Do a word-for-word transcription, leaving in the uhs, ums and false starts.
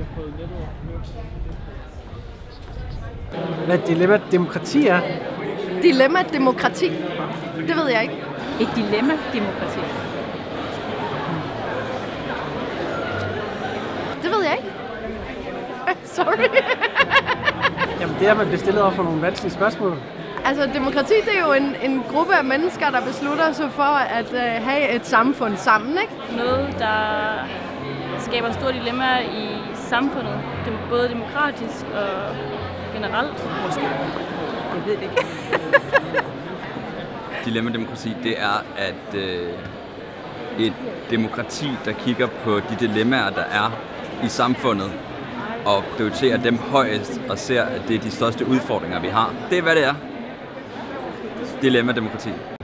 Hvad dilemma demokrati er? Dilemma demokrati? Det ved jeg ikke. Et dilemma demokrati? Det ved jeg ikke. Sorry. Jamen det er, at man bliver stillet over for nogle vanskelige spørgsmål. Altså demokrati, det er jo en, en gruppe af mennesker, der beslutter sig for at uh, have et samfund sammen, ikke? Noget, der skaber store dilemmaer i samfundet. Både demokratisk og generelt. Måske. Jeg ved det ikke. Dilemma-demokrati, det er, at øh, et demokrati, der kigger på de dilemmaer, der er i samfundet, og prioriterer dem højest, og ser, at det er de største udfordringer, vi har. Det er, hvad det er. Dilemma-demokrati.